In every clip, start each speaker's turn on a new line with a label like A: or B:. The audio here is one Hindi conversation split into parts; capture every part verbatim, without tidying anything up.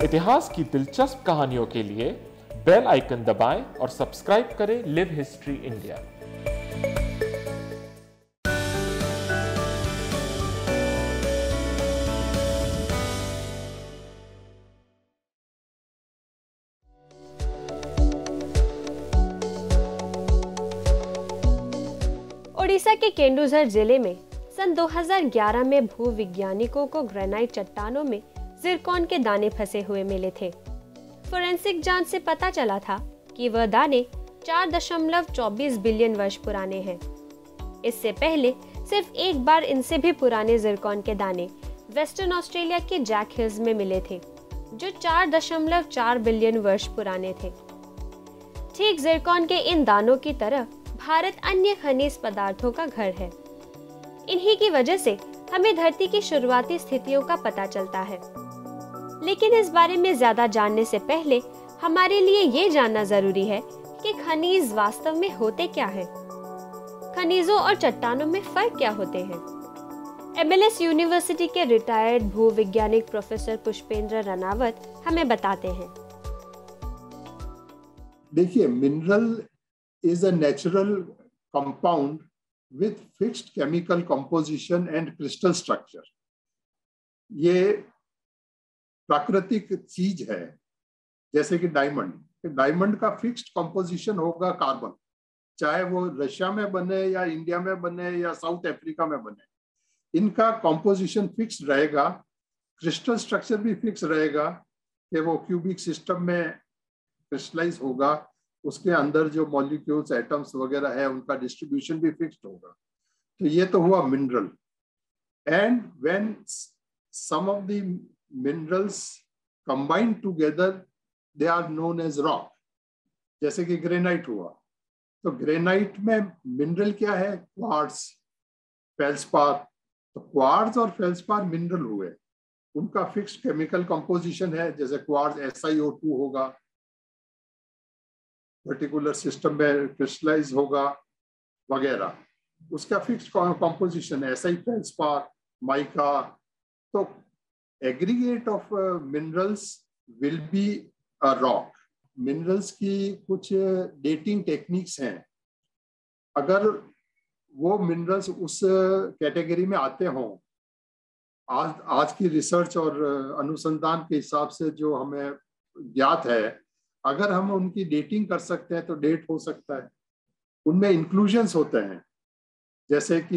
A: इतिहास की दिलचस्प कहानियों के लिए बेल आइकन दबाएं और सब्सक्राइब करें लिव हिस्ट्री इंडिया।
B: ओडिशा के केंदुझर जिले में सन दो हज़ार ग्यारह में भूविज्ञानिकों को ग्रेनाइट चट्टानों में जिरकॉन के दाने फंसे हुए मिले थे। फोरेंसिक जांच से पता चला था कि वह दाने चार दशमलव चौबीस बिलियन वर्ष पुराने हैं। इससे पहले सिर्फ एक बार इनसे भी पुराने जिरकॉन के दाने वेस्टर्न ऑस्ट्रेलिया के जैक हिल्स में मिले थे, जो चार दशमलव चार बिलियन वर्ष पुराने थे। ठीक जिरकॉन के इन दानों की तरह भारत अन्य खनिज पदार्थों का घर है। इन्हीं की वजह से हमें धरती की शुरुआती स्थितियों का पता चलता है। लेकिन इस बारे में ज्यादा जानने से पहले हमारे लिए ये जानना जरूरी है कि खनिज वास्तव में होते क्या हैं? खनिजों और चट्टानों में फर्क क्या होते हैं? एम एल एस यूनिवर्सिटी के रिटायर्ड भूवैज्ञानिक प्रोफेसर पुष्पेंद्र रनावत हमें बताते हैं।
C: देखिए, mineral is a natural compound with fixed chemical composition and crystal structure. ये प्राकृतिक चीज है, जैसे कि डायमंड। डायमंड का फिक्स्ड कंपोजिशन होगा कार्बन, चाहे वो रशिया में बने या इंडिया में बने या साउथ अफ्रीका में बने, इनका कंपोजिशन फिक्स रहेगा। क्रिस्टल स्ट्रक्चर भी फिक्स रहेगा कि वो क्यूबिक सिस्टम में क्रिस्टलाइज होगा, उसके अंदर जो मॉलिक्यूल्स एटम्स वगैरह है उनका डिस्ट्रीब्यूशन भी फिक्स्ड होगा। तो ये तो हुआ mineral. And when some of the minerals combined together they are known as rock, जैसे कि ग्रेनाइट हुआ। तो ग्रेनाइट में मिनरल क्या है? Quartz, feldspar. तो क्वार्ट्ज और फेल्सपार मिनरल हुए, उनका फिक्स्ड केमिकल कंपोजिशन है। जैसे quartz S I O two होगा, पर्टिकुलर सिस्टम में क्रिस्टलाइज होगा वगैरह, उसका फिक्स्ड कंपोजिशन है। ऐसा ही फेल्सपार, माइका। तो aggregate of minerals will be a rock. Minerals की कुछ डेटिंग टेक्निक्स हैं। अगर वो मिनरल्स उस कैटेगरी में आते हों, आज आज की रिसर्च और अनुसंधान के हिसाब से जो हमें ज्ञात है, अगर हम उनकी डेटिंग कर सकते हैं तो डेट हो सकता है। उनमें इंक्लूजन्स होते हैं, जैसे कि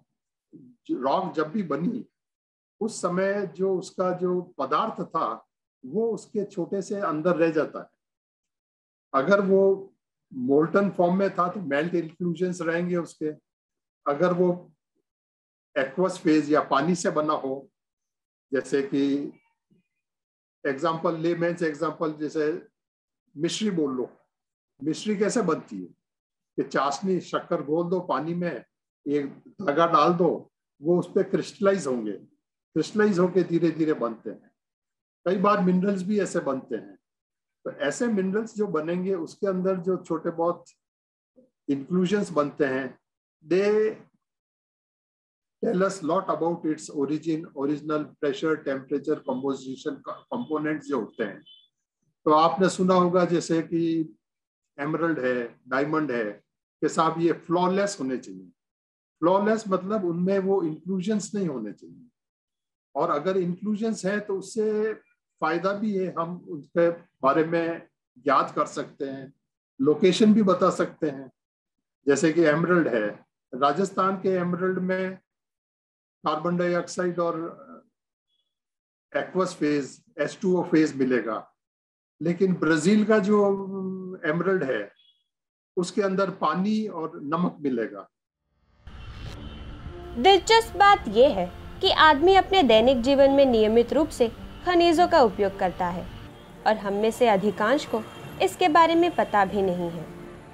C: रॉक जब भी बनी उस समय जो उसका जो पदार्थ था वो उसके छोटे से अंदर रह जाता है। अगर वो मोल्टन फॉर्म में था तो मेल्ट इंक्लूजन्स रहेंगे उसके। अगर वो एक्वस फेज या पानी से बना हो, जैसे कि एग्जाम्पल, लेमेंस एग्जाम्पल, जैसे मिश्री बोल लो। मिश्री कैसे बनती है कि चाशनी, शक्कर घोल दो पानी में, एक धागा डाल दो, वो उस पर क्रिस्टलाइज होंगे। क्रिस्टलाइज होके धीरे धीरे बनते हैं। कई बार मिनरल्स भी ऐसे बनते हैं। तो ऐसे मिनरल्स जो बनेंगे उसके अंदर जो छोटे बहुत इंक्लूजन्स बनते हैं, they tell us lot about its origin, original pressure, temperature, composition, components जो होते हैं। तो आपने सुना होगा जैसे कि एमरल्ड है, डायमंड है, कि साहब ये फ्लॉलेस होने चाहिए। फ्लॉलेस मतलब उनमें वो इंक्लूजन्स नहीं होने चाहिए, और अगर इंक्लूजन्स है तो उससे फायदा भी है। हम उसके बारे में याद कर सकते हैं, लोकेशन भी बता सकते हैं। जैसे कि एमरल्ड है, राजस्थान के एमरल्ड में कार्बन डाइऑक्साइड और aqueous phase, H two O phase मिलेगा। लेकिन ब्राजील का जो एमरल्ड है उसके अंदर पानी और नमक मिलेगा।
B: दिलचस्प बात यह है कि आदमी अपने दैनिक जीवन में नियमित रूप से खनिजों का उपयोग करता है, और हम में से अधिकांश को इसके बारे में पता भी नहीं है।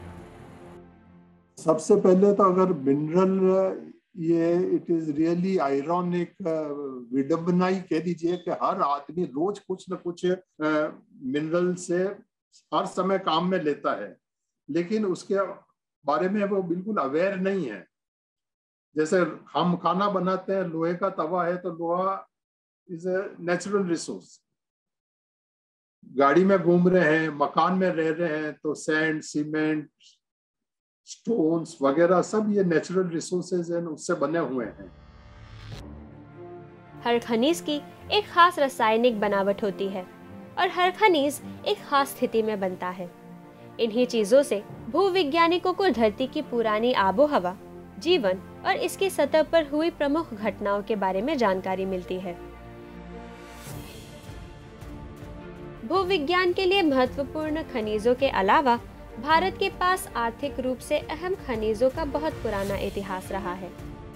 C: सबसे पहले तो अगर मिनरल, ये इट इज रियली आयरॉनिक, विडंबना ही कह दीजिए कि हर आदमी रोज कुछ न कुछ मिनरल से हर समय काम में लेता है, लेकिन उसके बारे में वो बिल्कुल अवेयर नहीं है। जैसे हम खाना बनाते हैं, लोहे का तवा है तो लोहा इज ए नेचुरल रिसोर्स, गाड़ी में घूम रहे हैं, मकान में रह रहे हैं, तो सैंड, सीमेंट, स्टोन्स वगैरह सब ये नेचुरल रिसोर्सेज हैं, उससे बने हुए हैं।
B: हर खनिज की एक खास रासायनिक बनावट होती है और हर खनिज एक खास स्थिति में बनता है। इन्हीं चीजों से भूवैज्ञानिकों को धरती की पुरानी आबोहवा, जीवन और इसकी सतह पर हुई प्रमुख घटनाओं के बारे में जानकारी मिलती है। भूविज्ञान के लिए महत्वपूर्ण खनिजों के अलावा भारत के पास आर्थिक रूप से अहम खनिजों का बहुत पुराना इतिहास रहा है।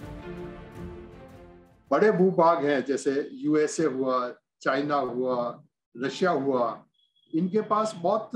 C: बड़े भूभाग हैं, जैसे यूएसए हुआ, चाइना हुआ, रशिया हुआ, इनके पास बहुत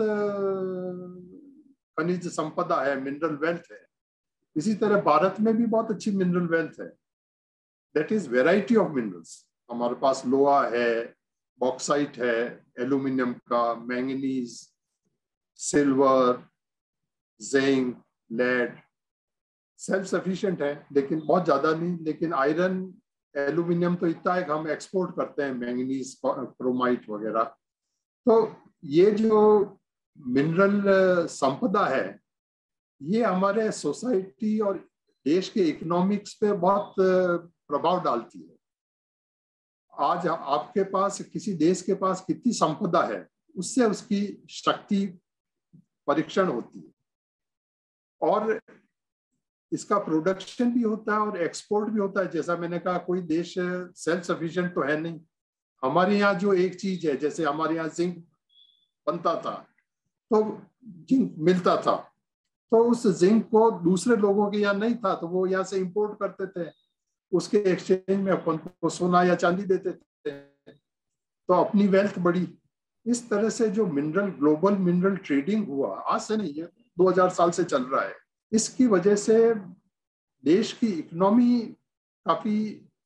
C: खनिज संपदा है, मिनरल वेल्थ है। इसी तरह भारत में भी बहुत अच्छी मिनरल वेल्थ है, that is variety of minerals. हमारे पास लोहा है, बॉक्साइट है, एल्यूमिनियम का, manganese, silver, zinc, lead, self sufficient है लेकिन बहुत ज्यादा नहीं। लेकिन आयरन, एल्यूमिनियम तो इतना है कि हम एक्सपोर्ट करते हैं, मैंगनीज, क्रोमाइट वगैरह। तो ये जो मिनरल संपदा है, ये हमारे सोसाइटी और देश के इकोनॉमिक्स पे बहुत प्रभाव डालती है। आज आपके पास, किसी देश के पास कितनी संपदा है, उससे उसकी शक्ति परीक्षण होती है, और इसका प्रोडक्शन भी होता है और एक्सपोर्ट भी होता है। जैसा मैंने कहा, कोई देश सेल्फ सफिशिएंट तो है नहीं। हमारे यहाँ जो एक चीज है, जैसे हमारे यहाँ जिंक बनता था, तो जिंक मिलता था, तो उस जिंक को दूसरे लोगों के यहाँ नहीं था, तो वो यहाँ से इंपोर्ट करते थे, उसके एक्सचेंज में अपन को सोना या चांदी देते थे, तो अपनी वेल्थ बढ़ी। इस तरह से जो मिनरल, ग्लोबल मिनरल ट्रेडिंग हुआ, आज से नहीं है, दो हज़ार साल से चल रहा है। इसकी वजह से देश की इकोनॉमी काफी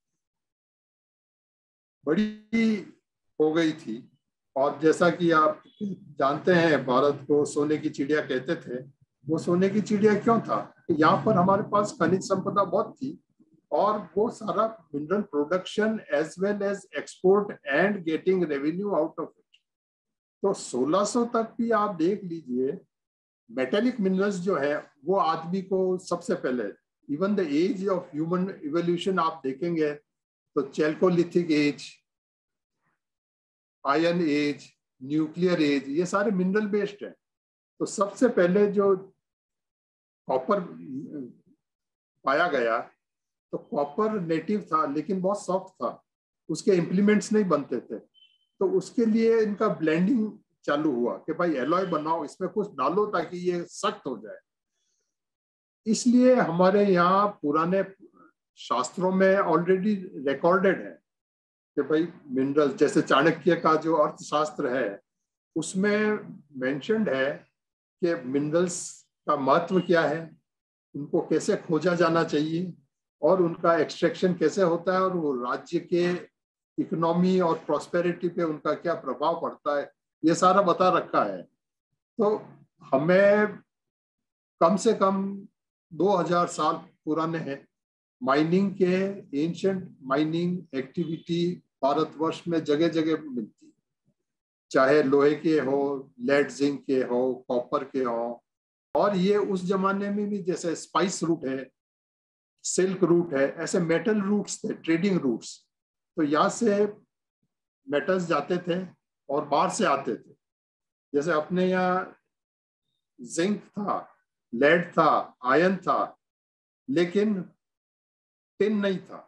C: बड़ी हो गई थी। और जैसा कि आप जानते हैं, भारत को सोने की चिड़िया कहते थे। वो सोने की चिड़िया क्यों था? यहाँ पर हमारे पास खनिज संपदा बहुत थी, और वो सारा mineral production as well as export and getting revenue out of it. तो सोलह सौ तक भी आप देख लीजिए, मेटेलिक मिनरल्स जो है वो आदमी को सबसे पहले, even the age of human evolution आप देखेंगे तो chalcolithic age, iron age, nuclear age, ये सारे मिनरल बेस्ड है। तो सबसे पहले जो कॉपर पाया गया, तो कॉपर नेटिव था लेकिन बहुत सॉफ्ट था, उसके इम्प्लीमेंट्स नहीं बनते थे, तो उसके लिए इनका ब्लेंडिंग चालू हुआ कि भाई एलॉय बनाओ, इसमें कुछ डालो ताकि ये सख्त हो जाए। इसलिए हमारे यहाँ पुराने शास्त्रों में ऑलरेडी रिकॉर्डेड है कि भाई मिनरल्स, जैसे चाणक्य का जो अर्थशास्त्र है, उसमें मेंशन्ड है कि मिनरल्स का महत्व क्या है, उनको कैसे खोजा जाना चाहिए, और उनका एक्सट्रैक्शन कैसे होता है, और वो राज्य के इकोनॉमी और प्रॉस्पेरिटी पे उनका क्या प्रभाव पड़ता है, ये सारा बता रखा है। तो हमें कम से कम दो हज़ार साल पुराने हैं माइनिंग के, एंशिएंट माइनिंग एक्टिविटी भारतवर्ष में जगह जगह मिलती है, चाहे लोहे के हो, लेड जिंक के हो, कॉपर के हो। और ये उस जमाने में भी, जैसे स्पाइस रूट है, सिल्क रूट है, ऐसे मेटल रूट्स थे, ट्रेडिंग रूट्स। तो यहाँ से मेटल्स जाते थे और बाहर से आते थे। जैसे अपने यहाँ जिंक था, लेड था, आयरन था, लेकिन टिन नहीं था।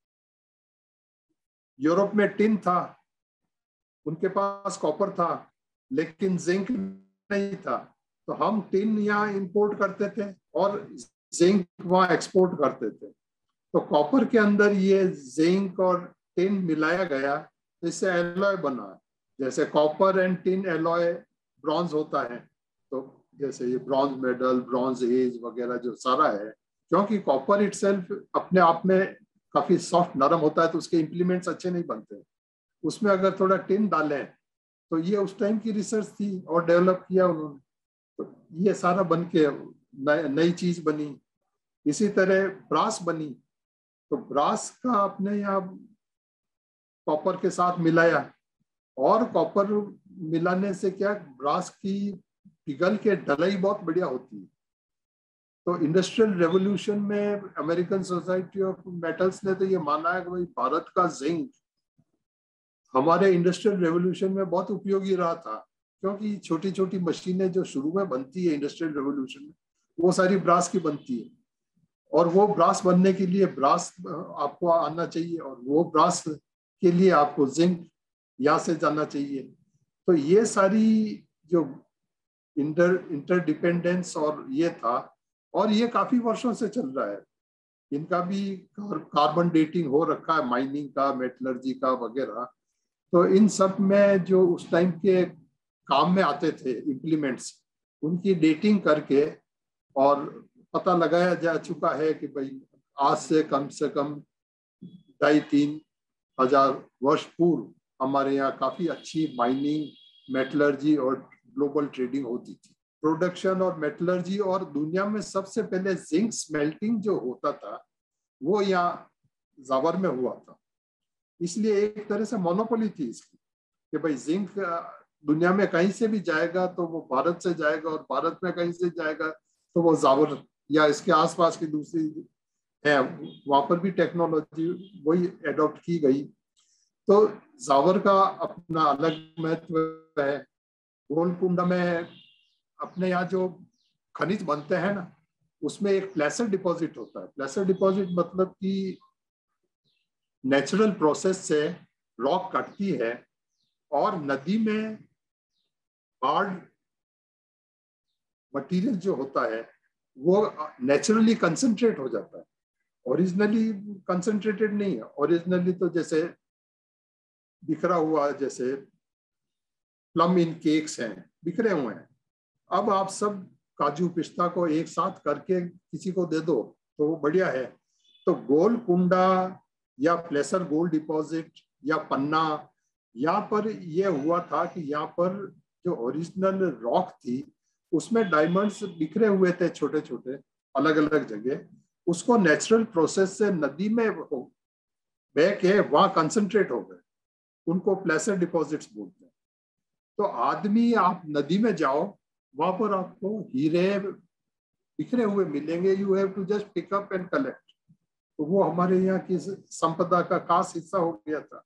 C: यूरोप में टिन था, उनके पास कॉपर था, लेकिन जिंक नहीं था। तो हम टिन यहाँ इंपोर्ट करते थे और जिंक वहाँ एक्सपोर्ट करते थे। तो कॉपर के अंदर ये जिंक और टिन मिलाया गया, तो इससे एलॉय बना। जैसे copper and tin alloy bronze होता है, तो जैसे ये ब्रॉन्ज मेडल, ब्रॉन्ज एज वगैरह जो सारा है, क्योंकि कॉपर इटसेल्फ अपने आप में काफी सॉफ्ट, नरम होता है, तो उसके इम्प्लीमेंट्स अच्छे नहीं बनते। उसमें अगर थोड़ा टिन डालें, तो ये उस टाइम की रिसर्च थी और डेवलप किया उन्होंने, तो ये सारा बन के नई चीज बनी। इसी तरह ब्रास बनी, तो ब्रास का अपने यहाँ कॉपर के साथ मिलाया, और कॉपर मिलाने से क्या ब्रास की पिघल के ढलाई बहुत बढ़िया होती है। तो इंडस्ट्रियल रेवोल्यूशन में अमेरिकन सोसाइटी ऑफ मेटल्स ने तो ये माना है कि भाई भारत का जिंक हमारे इंडस्ट्रियल रेवोल्यूशन में बहुत उपयोगी रहा था, क्योंकि छोटी छोटी मशीनें जो शुरू में बनती है इंडस्ट्रियल रेवोल्यूशन में वो सारी ब्रास की बनती है, और वो ब्रास बनने के लिए ब्रास आपको आना चाहिए, और वो ब्रास के लिए आपको जिंक यहाँ से जाना चाहिए। तो ये सारी जो इंटर इंटरडिपेंडेंस और ये था, और ये काफी वर्षों से चल रहा है। इनका भी कार्बन डेटिंग हो रखा है, माइनिंग का, मेटलर्जी का वगैरह। तो इन सब में जो उस टाइम के काम में आते थे इम्प्लीमेंट्स, उनकी डेटिंग करके और पता लगाया जा चुका है कि भाई आज से कम से कम ढाई तीन हजार वर्ष पूर्व हमारे यहाँ काफी अच्छी माइनिंग, मेटलर्जी और ग्लोबल ट्रेडिंग होती थी। प्रोडक्शन और मेटलर्जी, और दुनिया में सबसे पहले जिंक स्मेल्टिंग जो होता था वो यहाँ जावर में हुआ था। इसलिए एक तरह से मोनोपोली थी इसकी कि भाई जिंक दुनिया में कहीं से भी जाएगा तो वो भारत से जाएगा, और भारत में कहीं से जाएगा तो वो जावर या इसके आसपास की दूसरी है वहां पर भी टेक्नोलॉजी वही एडॉप्ट की गई। तो जावर का अपना अलग महत्व है। गोलकुंडा में अपने यहाँ जो खनिज बनते हैं ना, उसमें एक प्लेसर डिपॉजिट होता है। प्लेसर डिपॉजिट मतलब कि नेचुरल प्रोसेस से रॉक कटती है और नदी में हार्ड मटेरियल जो होता है वो नेचुरली कंसंट्रेट हो जाता है। ओरिजिनली कंसंट्रेटेड नहीं है, ओरिजिनली तो जैसे बिखरा हुआ, जैसे प्लम इन केक्स हैं, बिखरे हुए हैं। अब आप सब काजू पिस्ता को एक साथ करके किसी को दे दो तो वो बढ़िया है। तो गोलकुंडा या प्लेसर गोल्ड डिपॉजिट या पन्ना, यहाँ पर यह हुआ था कि यहाँ पर जो ओरिजिनल रॉक थी उसमें डायमंड्स बिखरे हुए थे छोटे छोटे अलग अलग जगह, उसको नेचुरल प्रोसेस से नदी में बह के वहां कंसंट्रेट हो गए, उनको प्लेसर डिपॉजिट्स बोलते हैं। तो आदमी आप नदी में जाओ, वहां पर आपको हीरे बिखरे हुए मिलेंगे, you have to just pick up and collect. तो वो हमारे यहाँ की संपदा का खास हिस्सा हो गया था।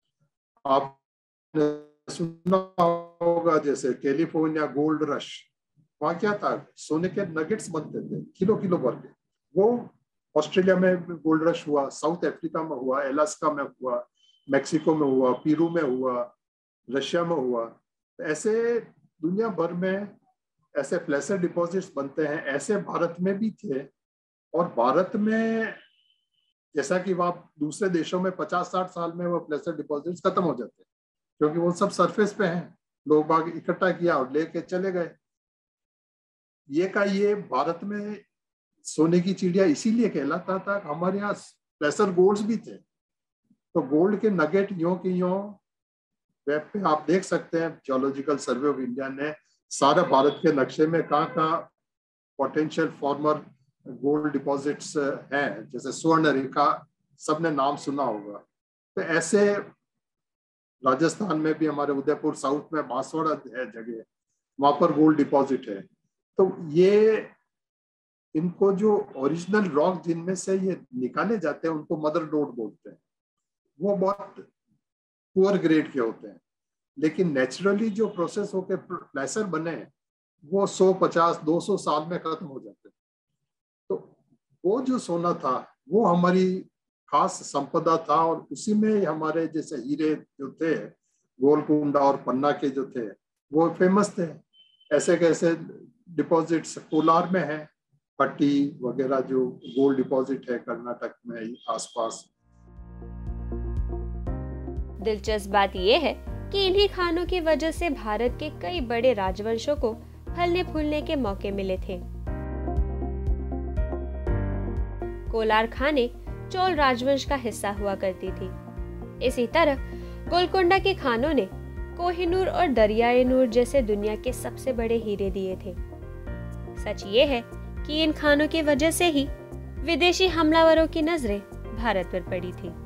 C: आपने सुना होगा जैसे कैलिफोर्निया गोल्ड रश, वहां क्या था, सोने के नगेट्स बनते थे किलो किलो भर के। वो ऑस्ट्रेलिया में गोल्ड रश हुआ, साउथ अफ्रीका में हुआ, अलास्का में हुआ, मेक्सिको में हुआ, पेरू में हुआ, रशिया में हुआ। ऐसे दुनिया भर में ऐसे प्लेसर डिपॉजिट्स बनते हैं। ऐसे भारत में भी थे, और भारत में जैसा कि वह दूसरे देशों में पचास साठ साल में वो प्लेसर डिपॉजिट्स खत्म हो जाते हैं, क्योंकि वो सब सरफेस पे हैं, लोग बाग इकट्ठा किया और लेके चले गए। ये का ये भारत में सोने की चिड़िया इसीलिए कहलाता था, हमारे यहाँ प्लेसर गोल्ड्स भी थे। तो गोल्ड के नगेट यों की यों वेब पे आप देख सकते हैं। जियोलॉजिकल सर्वे ऑफ इंडिया ने सारे भारत के नक्शे में कहाँ कहाँ पोटेंशियल फॉर्मर गोल्ड डिपॉजिट्स हैं, जैसे स्वर्ण रेखा सबने नाम सुना होगा। तो ऐसे राजस्थान में भी हमारे उदयपुर साउथ में बांसवाड़ा है जगह, वहां पर गोल्ड डिपॉजिट है। तो ये इनको जो ओरिजिनल रॉक जिनमें से ये निकाले जाते हैं उनको मदर डोड बोलते हैं। वो बहुत पुअर ग्रेड के होते हैं, लेकिन नेचुरली जो प्रोसेस होके प्लेसर बने वो सौ पचास दो सौ साल में खत्म हो जाते हैं। तो वो जो सोना था वो हमारी खास संपदा था, और उसी में हमारे जैसे हीरे जो थे गोलकुंडा और पन्ना के जो थे वो फेमस थे। ऐसे कैसे डिपॉजिट्स कोलार में है, पट्टी वगैरह जो गोल्ड डिपॉजिट है कर्नाटक में आसपास।
B: दिलचस्प बात यह है कि इन्हीं खानों की वजह से भारत के कई बड़े राजवंशों को फलने फूलने के मौके मिले थे। कोलार खाने चोल राजवंश का हिस्सा हुआ करती थी। इसी तरह गोलकुंडा के खानों ने कोहिनूर और दरियाए नूर जैसे दुनिया के सबसे बड़े हीरे दिए थे। सच ये है कि इन खानों की वजह से ही विदेशी हमलावरों की नजरें भारत पर पड़ी थी।